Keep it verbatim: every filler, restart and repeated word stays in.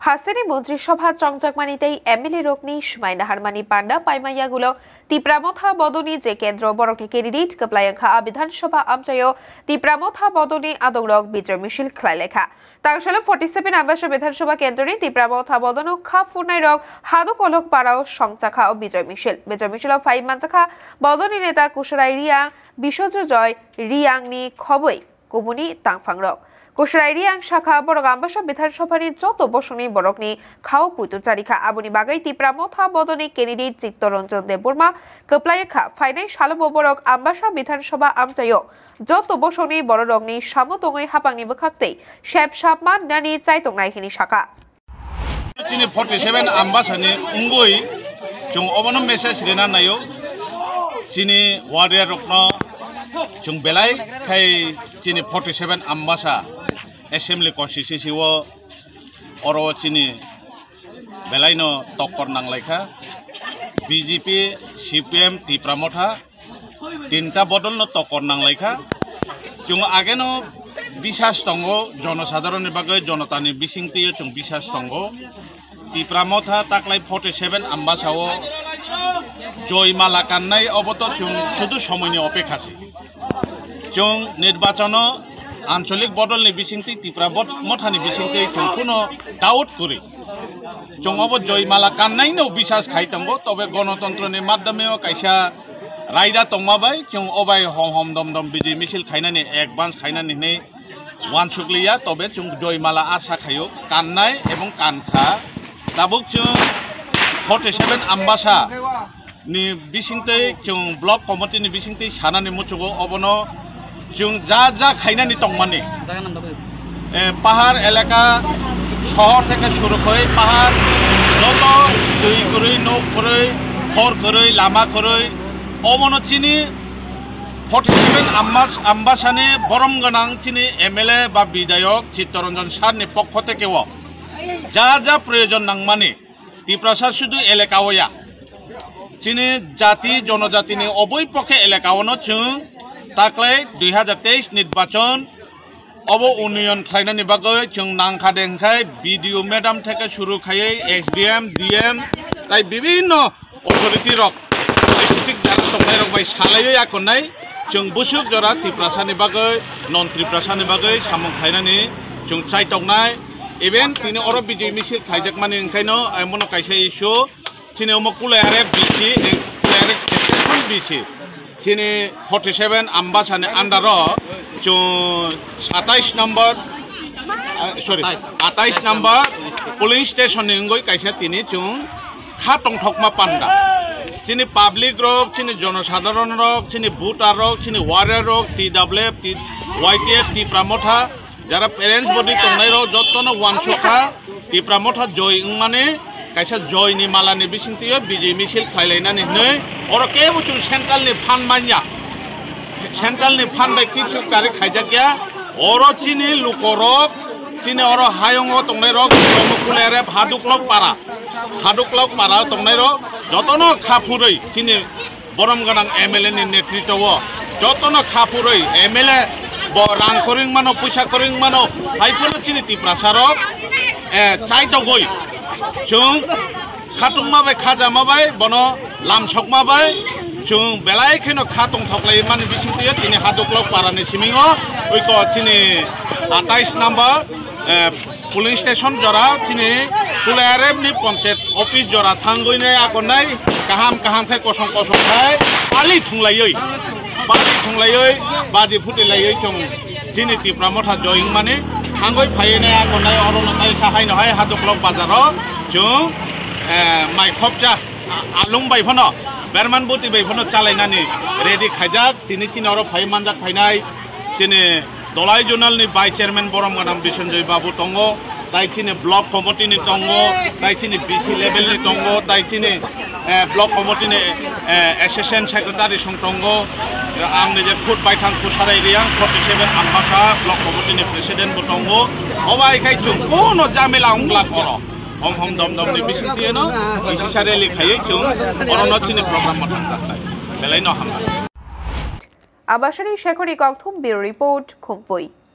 হাসিনী মন্ত্রিসভা চংজাকমানিতেই এমএলএ রকনি সুমাইনা হারমানি পান্ডা পাইমাইয়াগুলো তিপ্রামথা বদনি যে কেন্দ্র বরকনি ক্যান্ডিডেট কপ্লায়াংখা বিধানসভা আমচায় তিপ্রামথা বদনি আদংরক বিজয় মিছিল খেলাইলেখা তাংশলে ফর্টি সেভেন আবাসা বিধানসভা কেন্দ্রে তিপ্রামথা বদন খা ফুনাই রক হাদু কলক পাড়াও সংচাখা ও বিজয় মিছিল বিজয় মিছিল ফাই মানচাখা বদনি নেতা কুশরাই রিয়াং বিশ্বজয় রিয়াংনি খবই কুমুনি তাংফাংরক কুশরাই রিয়াং শাখা বরক আম্বাসা বিধানসভানি যত বসনি বরকনি খাও পুইতু চারিখা আবনি বাগাই তিপ্রামথা বদনি ক্যান্ডিডেট চিত্তরঞ্জন দেববর্মা কপ্লায়েখা ফাইনাই শালব বরক আম্বাসা বিধানসভা আমচায় যত বসনি বড়রগনি সামতঙ্গই হাপাংনি বখাকতেই শেপ সাপমান নানি চাইতংনাইহিনি শাখা চিনি ফর্টি সেভেন আম্বাসানি উঙ্গই जों अबनो मेसेज रेना नायो चिनी वारियर रत्न जों बेलाय खाय चिनी forty seven Ambassa assembly constituency वो अरो चिनी बेलायनो टक्कर नांलायखा बीजेपी सीपीएम तिप्रामथा तीनटा बदलनो टक्कर नांलायखा जों आगेनो बिसास दंगो जनसाधारणनि बागै जनतानि बिसिंतियो जों बिसास दंगो तिप्रामथा ताकलाय फर्टी सेभेन आम्बासाव जयमाला कान्नाय अबत जों शुधु समयनि अपेक्षासै जों निर्वाचन आंचलिक बदलनि बिसिंति तिप्रामथानि बिसिंति जों कोनो डाउट करि जों अब जयमाला कान्नायनो बिसास खायतंगो तबे गणतन्त्रनि माध्यमेव कायसा रायदा तंमाबाय जों अबाय हम हम दम दम बिदि मिছিল खायनानि एडभान्स खायनानि नै वान सुग्लिया तबे जों जयमाला आशा खायो कान्नाय एबं कानखा दाबुक जों फर्टी सेभेन आम्बासा नि बिसिंतै जों ब्लक कमिटिनि बिसिंतै सानानि मुचुगो अबनो जों जा जा खायनानि तंमानि पाहाड़ एलाका शहर থেকে শুরু করে পাহাড় যত দুই করে নৌ করে হর করে লামা করে অমনো চিনি फर्टी सेभेन आम्बासानि बरम गोनां चिनी एमएलए बा विधायक चित्तरंजन सारनि पक्ष थेकेव जा जा प्रयोजन नांगमानि तिप्रासा शुधु एलेकावया चिनी जाति जनजातिनि अबै पक्षे एलेकावनो जों ताकलाय दुई हजार तेईस निर्वाचन अब उन्नयन खायनानि बागै जों नांखादेंखाय बिडिओ मेडाम थेके शुरु खायै एसडिएम डिएम ताई विभिन्न अथरिटी रक डिस्ट्रिक्ट जाना दंनाय रक बाय सालायै आखनाय जों बुसुक जरा तिप्रासानि बागै नन तिप्रासानि बागै सामं खायनानि जों चाइतंनाय इभेन तिनि अर बिजय मिছিল खायजाकमानि ओंखायनो एमनो कायसा इस्यु चिनि अम कुलायारे बिसि कुलायारे एसेसन बिसि चिनि फर्टी सेभेन आम्बासानि आन्डार जों सत्ताईस नम्बर सरि अट्ठाईस नम्बर पुलिंग स्टेशननि ओंगै कायसा तिनि जों खातंग थकमा पान्डा चिनी पाब्लिक रक चिनी जनसाधारण रक चिनी भोटार रक चिनी वारियर रक टीडब्ल्यूएफ टी वाईटीएफ तिप्रामथा जरा पेरेंट्स बडी तंनाय रक जतनो वानसखा तिप्रामथा जय माने कायसा जयनि मालानि बिसिंतियो बिजय मिছিল खायलायनानि नै अर केबो जों सेन्ट्रेलनि फान्ड मानिया सेन्ट्रेलनि फान्ड बाय किछु कारि खायजाकिया अर चिनी लुकरक चिनी अर हायंग तंनाय रक मुकुलारे हादुकलक पारा हादुकलक पारा तंनाय रक जतनो खाफुरै चिनी बरम गोनां एमएलए नि नेतृत्व जतनो खाफुरै एमएलए रां करिं मानो पैसा करिं मानो हाइफोनो चिनी तिप्रासारक ए चाइतगय जों खातुंमाबाय खाजामाबाय बनो लामसकमाबाय जों बेलायखेनो खातुं थक्लाय माने बिसिंतियो चिनी हादुकलक पारानि सिमिङो ओइक चिनी अट्ठाईस नम्बर पुलिंग स्टेशन जरा चिनी कुलायारेबनि पंचायत अफिस जरा थांगयनाय आगनाय काहाम काहाम खाय कसं कसं खाय पालि थुंलायै पालि थुंलायै बाजि फुटिलायै जों चिनी तिप्रामथा जयिं माने थांगय फायनाय आगनाय अरननाय साहायनो हाय हादुकलक बाजाराव जों माइ खबजा आलुं बायफोनो बेरमान बुति बायफोनो चालायनानै रेडि खायजाक तिनि तिनाव फाय मानजाक फायनाय चिनी दलाय जनालनि भाइस चेयरमैन बरम गोनां बिसनजय बाबू दंगो दाइचिनि ब्लक कमिटिनि दंगो दाइचिनि बीसी लेभेलनि दंगो दाइचिनि ब्लक कमिटिनि एसिस्टेंट सेक्रेटारि सं दंगो आं निजे फुट बायथां कुसाराय रियां फर्टी सेभेन आम्बासा ब्लक कमिटिनि प्रेसिडेन्टबो दंगो अबायखाय जों कोनो जामेला अंग्ला कर हम हम दम दमनि बिसिंतिनो बिसिसारे लिखायै जों अरनचिनि प्रग्राम मथां थाखाय बेलायनो हामा आबासारि शेखरी कक्थुम ब्यूरो रिपोर्ट खुंपुई।